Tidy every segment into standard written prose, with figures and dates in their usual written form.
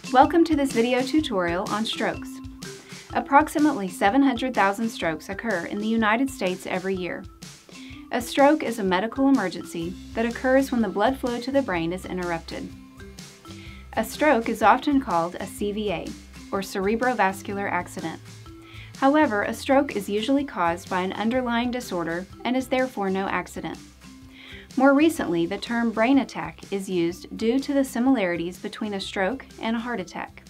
Welcome to this video tutorial on strokes. Approximately 700,000 strokes occur in the United States every year. A stroke is a medical emergency that occurs when the blood flow to the brain is interrupted. A stroke is often called a CVA, or cerebrovascular accident. However, a stroke is usually caused by an underlying disorder and is therefore no accident. More recently, the term brain attack is used due to the similarities between a stroke and a heart attack.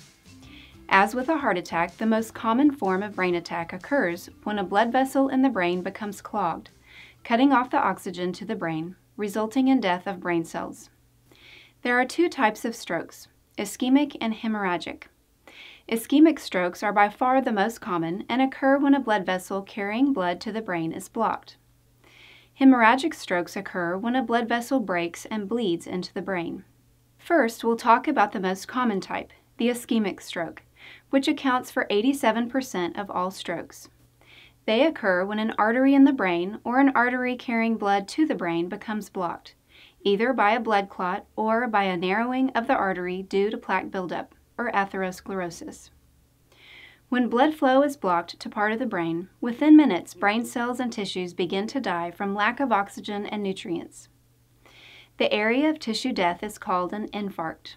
As with a heart attack, the most common form of brain attack occurs when a blood vessel in the brain becomes clogged, cutting off the oxygen to the brain, resulting in death of brain cells. There are two types of strokes, ischemic and hemorrhagic. Ischemic strokes are by far the most common and occur when a blood vessel carrying blood to the brain is blocked. Hemorrhagic strokes occur when a blood vessel breaks and bleeds into the brain. First, we'll talk about the most common type, the ischemic stroke, which accounts for 87% of all strokes. They occur when an artery in the brain or an artery carrying blood to the brain becomes blocked, either by a blood clot or by a narrowing of the artery due to plaque buildup, or atherosclerosis. When blood flow is blocked to part of the brain, within minutes brain cells and tissues begin to die from lack of oxygen and nutrients. The area of tissue death is called an infarct.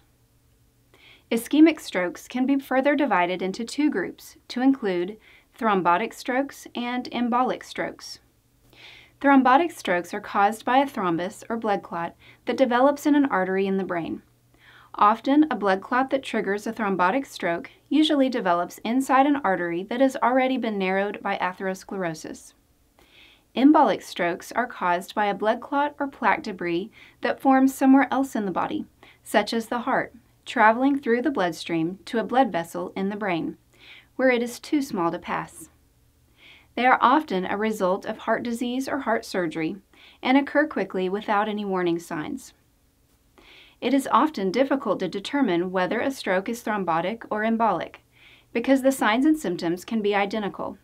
Ischemic strokes can be further divided into two groups to include thrombotic strokes and embolic strokes. Thrombotic strokes are caused by a thrombus or blood clot that develops in an artery in the brain. Often, a blood clot that triggers a thrombotic stroke usually develops inside an artery that has already been narrowed by atherosclerosis. Embolic strokes are caused by a blood clot or plaque debris that forms somewhere else in the body, such as the heart, traveling through the bloodstream to a blood vessel in the brain, where it is too small to pass. They are often a result of heart disease or heart surgery and occur quickly without any warning signs. It is often difficult to determine whether a stroke is thrombotic or embolic because the signs and symptoms can be identical.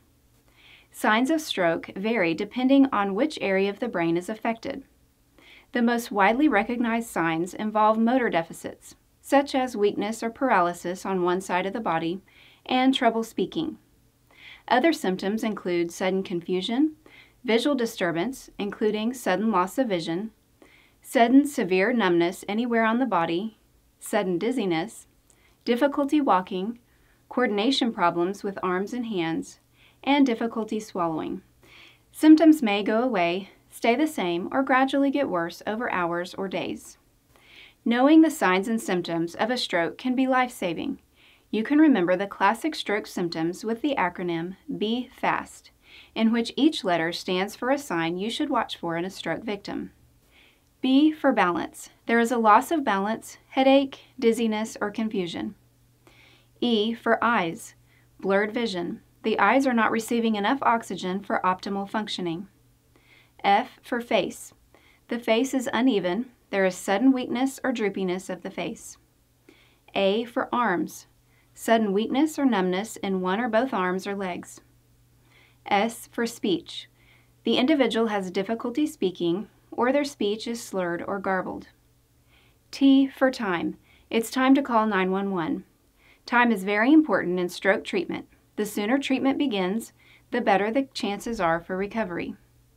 Signs of stroke vary depending on which area of the brain is affected. The most widely recognized signs involve motor deficits, such as weakness or paralysis on one side of the body, and trouble speaking. Other symptoms include sudden confusion, visual disturbance, including sudden loss of vision, sudden severe numbness anywhere on the body, sudden dizziness, difficulty walking, coordination problems with arms and hands, and difficulty swallowing. Symptoms may go away, stay the same, or gradually get worse over hours or days. Knowing the signs and symptoms of a stroke can be life-saving. You can remember the classic stroke symptoms with the acronym B-FAST, in which each letter stands for a sign you should watch for in a stroke victim. B for balance. There is a loss of balance, headache, dizziness, or confusion. E for eyes. Blurred vision. The eyes are not receiving enough oxygen for optimal functioning. F for face. The face is uneven. There is sudden weakness or droopiness of the face. A for arms. Sudden weakness or numbness in one or both arms or legs. S for speech. The individual has difficulty speaking, or their speech is slurred or garbled. T for time. It's time to call 911. Time is very important in stroke treatment. The sooner treatment begins, the better the chances are for recovery.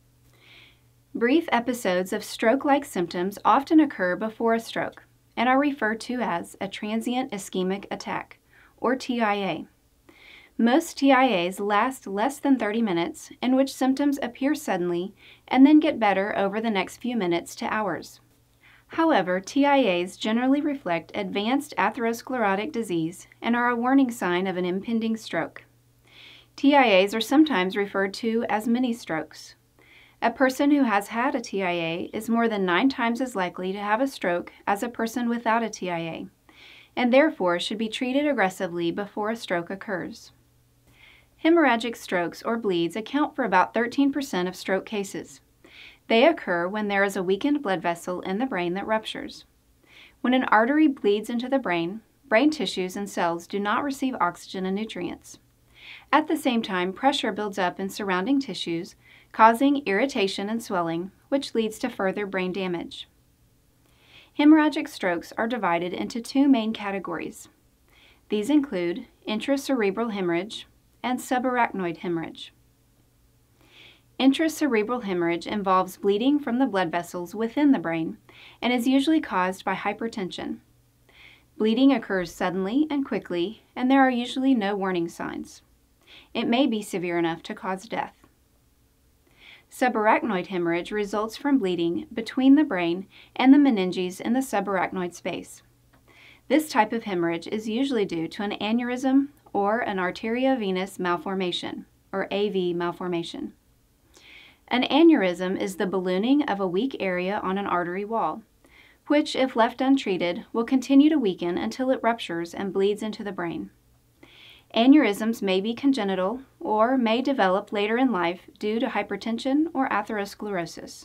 Brief episodes of stroke-like symptoms often occur before a stroke and are referred to as a transient ischemic attack, or TIA. Most TIAs last less than 30 minutes, in which symptoms appear suddenly and then get better over the next few minutes to hours. However, TIAs generally reflect advanced atherosclerotic disease and are a warning sign of an impending stroke. TIAs are sometimes referred to as mini-strokes. A person who has had a TIA is more than 9 times as likely to have a stroke as a person without a TIA, and therefore should be treated aggressively before a stroke occurs. Hemorrhagic strokes or bleeds account for about 13% of stroke cases. They occur when there is a weakened blood vessel in the brain that ruptures. When an artery bleeds into the brain tissues and cells do not receive oxygen and nutrients. At the same time, pressure builds up in surrounding tissues, causing irritation and swelling, which leads to further brain damage. Hemorrhagic strokes are divided into two main categories. These include intracerebral hemorrhage and subarachnoid hemorrhage. Intracerebral hemorrhage involves bleeding from the blood vessels within the brain and is usually caused by hypertension. Bleeding occurs suddenly and quickly, and there are usually no warning signs. It may be severe enough to cause death. Subarachnoid hemorrhage results from bleeding between the brain and the meninges in the subarachnoid space. This type of hemorrhage is usually due to an aneurysm or an arteriovenous malformation, or AV malformation. An aneurysm is the ballooning of a weak area on an artery wall, which, if left untreated, will continue to weaken until it ruptures and bleeds into the brain. Aneurysms may be congenital or may develop later in life due to hypertension or atherosclerosis.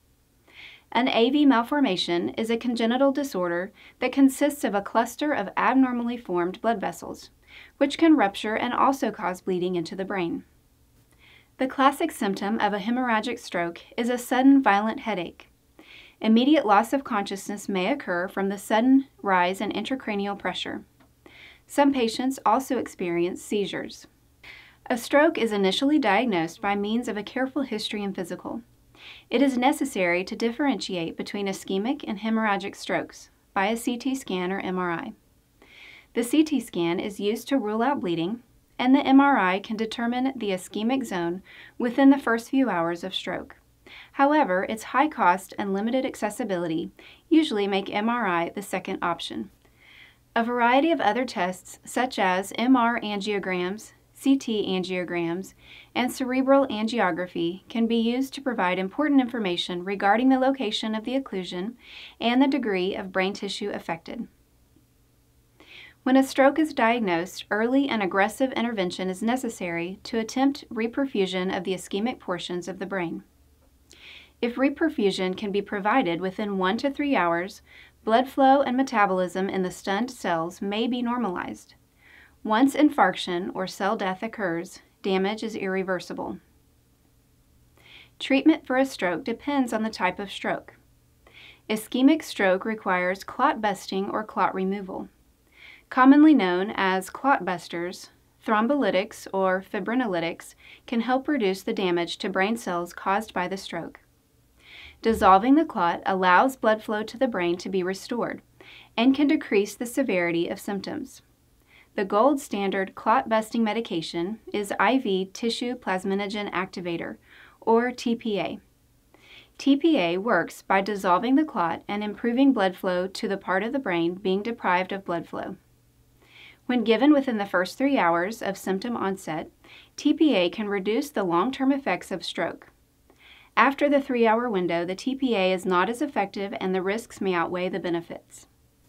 An AV malformation is a congenital disorder that consists of a cluster of abnormally formed blood vessels, which can rupture and also cause bleeding into the brain. The classic symptom of a hemorrhagic stroke is a sudden violent headache. Immediate loss of consciousness may occur from the sudden rise in intracranial pressure. Some patients also experience seizures. A stroke is initially diagnosed by means of a careful history and physical. It is necessary to differentiate between ischemic and hemorrhagic strokes by a CT scan or MRI. The CT scan is used to rule out bleeding, and the MRI can determine the ischemic zone within the first few hours of stroke. However, its high cost and limited accessibility usually make MRI the second option. A variety of other tests, such as MR angiograms, CT angiograms, and cerebral angiography, can be used to provide important information regarding the location of the occlusion and the degree of brain tissue affected. When a stroke is diagnosed, early and aggressive intervention is necessary to attempt reperfusion of the ischemic portions of the brain. If reperfusion can be provided within 1 to 3 hours, blood flow and metabolism in the stunned cells may be normalized. Once infarction or cell death occurs, damage is irreversible. Treatment for a stroke depends on the type of stroke. Ischemic stroke requires clot busting or clot removal. Commonly known as clot busters, thrombolytics or fibrinolytics can help reduce the damage to brain cells caused by the stroke. Dissolving the clot allows blood flow to the brain to be restored and can decrease the severity of symptoms. The gold standard clot-busting medication is IV tissue plasminogen activator, or TPA. TPA works by dissolving the clot and improving blood flow to the part of the brain being deprived of blood flow. When given within the first 3 hours of symptom onset, TPA can reduce the long-term effects of stroke. After the 3-hour window, the TPA is not as effective and the risks may outweigh the benefits.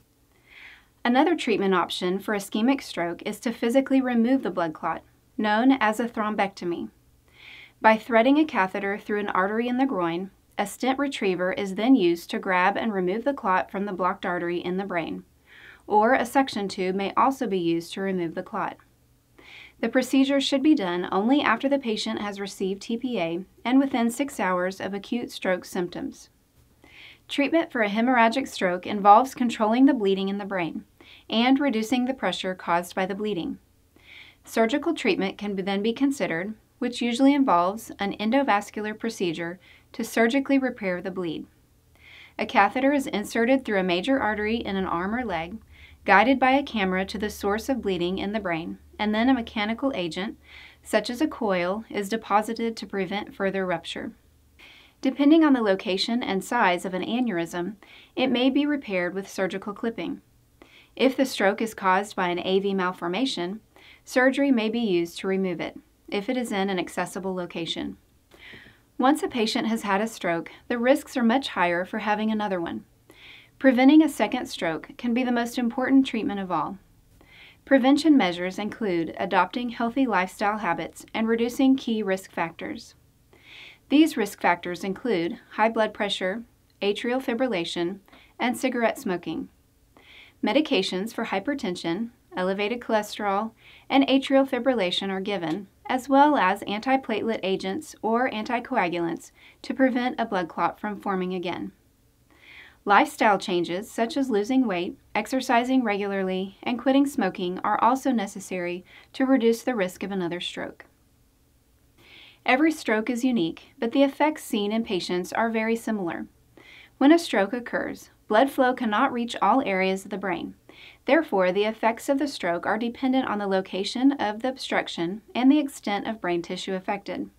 Another treatment option for ischemic stroke is to physically remove the blood clot, known as a thrombectomy. By threading a catheter through an artery in the groin, a stent retriever is then used to grab and remove the clot from the blocked artery in the brain, or a suction tube may also be used to remove the clot. The procedure should be done only after the patient has received TPA and within 6 hours of acute stroke symptoms. Treatment for a hemorrhagic stroke involves controlling the bleeding in the brain and reducing the pressure caused by the bleeding. Surgical treatment can then be considered, which usually involves an endovascular procedure to surgically repair the bleed. A catheter is inserted through a major artery in an arm or leg, guided by a camera to the source of bleeding in the brain, and then a mechanical agent, such as a coil, is deposited to prevent further rupture. Depending on the location and size of an aneurysm, it may be repaired with surgical clipping. If the stroke is caused by an AV malformation, surgery may be used to remove it, if it is in an accessible location. Once a patient has had a stroke, the risks are much higher for having another one. Preventing a second stroke can be the most important treatment of all. Prevention measures include adopting healthy lifestyle habits and reducing key risk factors. These risk factors include high blood pressure, atrial fibrillation, and cigarette smoking. Medications for hypertension, elevated cholesterol, and atrial fibrillation are given, as well as antiplatelet agents or anticoagulants to prevent a blood clot from forming again. Lifestyle changes such as losing weight, exercising regularly, and quitting smoking are also necessary to reduce the risk of another stroke. Every stroke is unique, but the effects seen in patients are very similar. When a stroke occurs, blood flow cannot reach all areas of the brain. Therefore, the effects of the stroke are dependent on the location of the obstruction and the extent of brain tissue affected.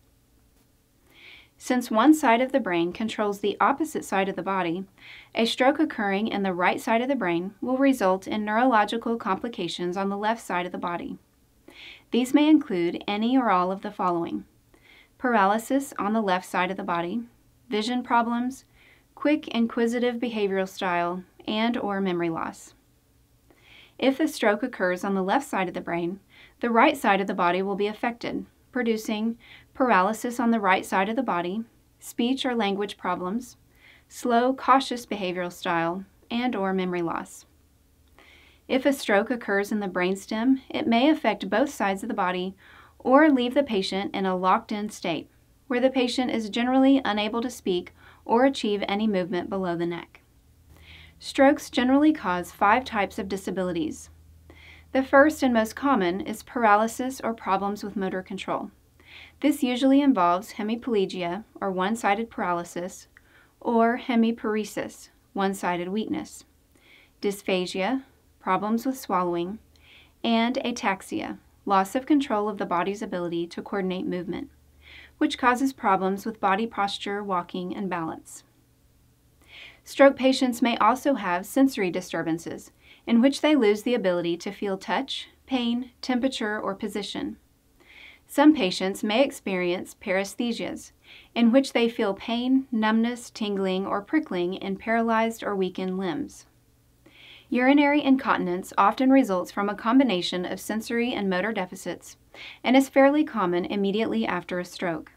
Since one side of the brain controls the opposite side of the body, a stroke occurring in the right side of the brain will result in neurological complications on the left side of the body. These may include any or all of the following: paralysis on the left side of the body, vision problems, quick inquisitive behavioral style, and/or memory loss. If the stroke occurs on the left side of the brain, the right side of the body will be affected, producing paralysis on the right side of the body, speech or language problems, slow, cautious behavioral style, and/or memory loss. If a stroke occurs in the brainstem, it may affect both sides of the body or leave the patient in a locked-in state, where the patient is generally unable to speak or achieve any movement below the neck. Strokes generally cause 5 types of disabilities. The first and most common is paralysis or problems with motor control. This usually involves hemiplegia, or one-sided paralysis, or hemiparesis, one-sided weakness, dysphagia, problems with swallowing, and ataxia, loss of control of the body's ability to coordinate movement, which causes problems with body posture, walking, and balance. Stroke patients may also have sensory disturbances, in which they lose the ability to feel touch, pain, temperature, or position. Some patients may experience paresthesias, in which they feel pain, numbness, tingling, or prickling in paralyzed or weakened limbs. Urinary incontinence often results from a combination of sensory and motor deficits and is fairly common immediately after a stroke.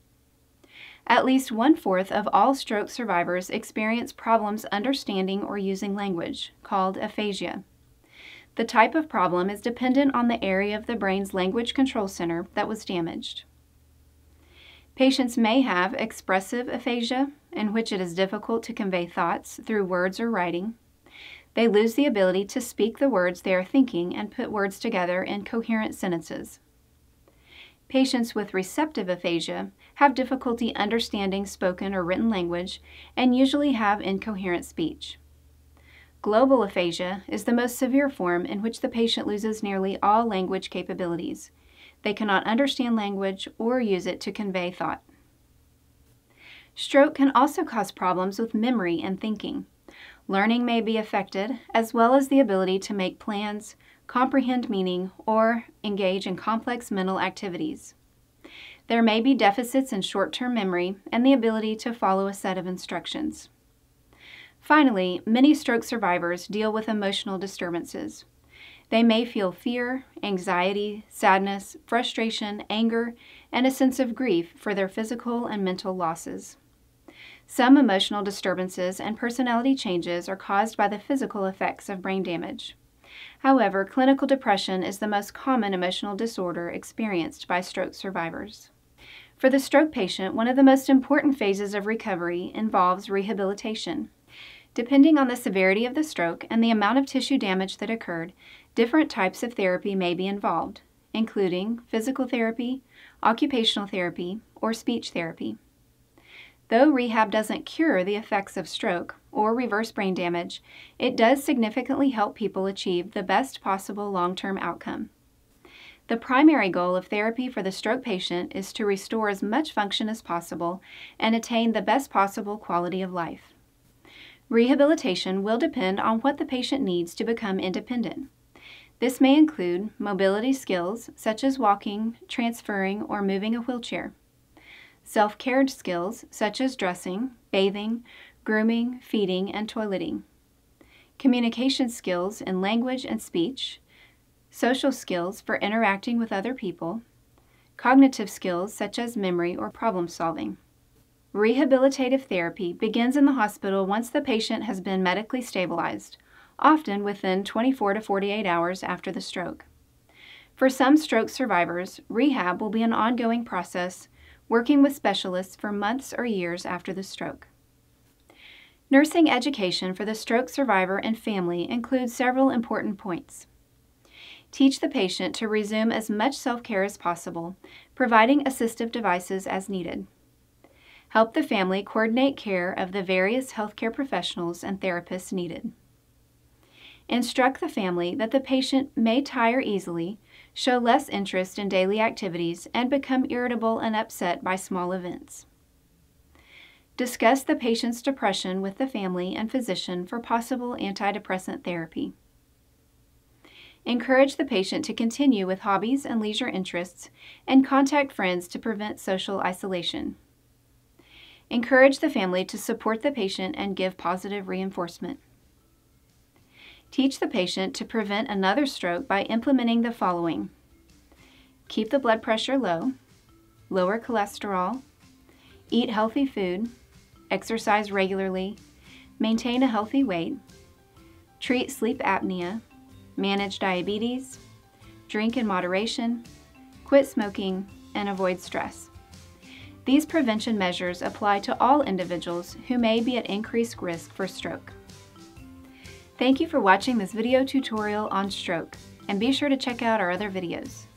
At least 1/4 of all stroke survivors experience problems understanding or using language, called aphasia. The type of problem is dependent on the area of the brain's language control center that was damaged. Patients may have expressive aphasia, in which it is difficult to convey thoughts through words or writing. They lose the ability to speak the words they are thinking and put words together in coherent sentences. Patients with receptive aphasia have difficulty understanding spoken or written language and usually have incoherent speech. Global aphasia is the most severe form, in which the patient loses nearly all language capabilities. They cannot understand language or use it to convey thought. Stroke can also cause problems with memory and thinking. Learning may be affected, as well as the ability to make plans, comprehend meaning, or engage in complex mental activities. There may be deficits in short-term memory and the ability to follow a set of instructions. Finally, many stroke survivors deal with emotional disturbances. They may feel fear, anxiety, sadness, frustration, anger, and a sense of grief for their physical and mental losses. Some emotional disturbances and personality changes are caused by the physical effects of brain damage. However, clinical depression is the most common emotional disorder experienced by stroke survivors. For the stroke patient, one of the most important phases of recovery involves rehabilitation. Depending on the severity of the stroke and the amount of tissue damage that occurred, different types of therapy may be involved, including physical therapy, occupational therapy, or speech therapy. Though rehab doesn't cure the effects of stroke or reverse brain damage, it does significantly help people achieve the best possible long-term outcome. The primary goal of therapy for the stroke patient is to restore as much function as possible and attain the best possible quality of life. Rehabilitation will depend on what the patient needs to become independent. This may include mobility skills such as walking, transferring, or moving a wheelchair, self-care skills such as dressing, bathing, grooming, feeding, and toileting, communication skills in language and speech, social skills for interacting with other people, cognitive skills such as memory or problem solving. Rehabilitative therapy begins in the hospital once the patient has been medically stabilized, often within 24 to 48 hours after the stroke. For some stroke survivors, rehab will be an ongoing process, working with specialists for months or years after the stroke. Nursing education for the stroke survivor and family includes several important points. Teach the patient to resume as much self-care as possible, providing assistive devices as needed. Help the family coordinate care of the various healthcare professionals and therapists needed. Instruct the family that the patient may tire easily, show less interest in daily activities, and become irritable and upset by small events. Discuss the patient's depression with the family and physician for possible antidepressant therapy. Encourage the patient to continue with hobbies and leisure interests and contact friends to prevent social isolation. Encourage the family to support the patient and give positive reinforcement. Teach the patient to prevent another stroke by implementing the following: keep the blood pressure low, lower cholesterol, eat healthy food, exercise regularly, maintain a healthy weight, treat sleep apnea, manage diabetes, drink in moderation, quit smoking, and avoid stress. These prevention measures apply to all individuals who may be at increased risk for stroke. Thank you for watching this video tutorial on stroke, and be sure to check out our other videos.